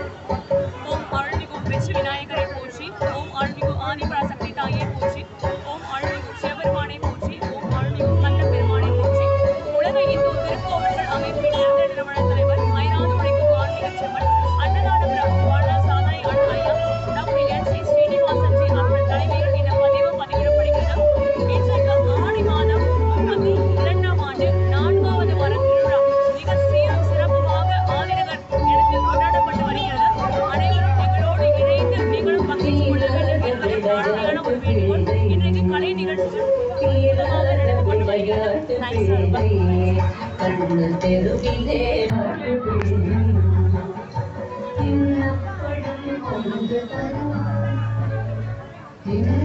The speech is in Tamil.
ஓம் அருள்மிகு வெற்றி விநாயகரை போற்றி. ஓம் அருள்மிகு ஆதிபராசக்தி தாயை போற்றி. ஓம் அருள்மிகு சிவபெருமானை போற்றி. ஓம் அருள்மிகு கந்த பெருமானை போற்றி. உலக இந்து திருக்கோவில்கள் அமைப்பின் இறந்த நிறுவன தலைவர் மயிலாடுதுறைக்கு ஆன்மீக செம்மன் அன்னதான பிரபு வாழ்நாள் சாதனை ஐயா டாக்டர் என்.சி. ஸ்ரீனிவாசன்ஜி அவர்கள் தலைமையில் இந்த பதிவு பதிவிடப்படுகிறது. இன்றைக்கு ஆடி மாதம் 32ஆம் ஆண்டு 4வது வார திருவிழா மிக சீரும் சிறப்புமாக ஆதிநகர் இடத்தில் கொண்டாடப்பட்டு வருகிறது. அனைவரும் எங்களோடு இணைந்து நீங்களும் பங்கேற்றுக் கொள்ள வேண்டும் என்பது தாழ்மையான ஒரு வேண்டுகோள். இன்றைக்கு கலை நிகழ்ச்சிகள் அற்புதமாக நடந்து கொண்டு வருகிறது. Thanks.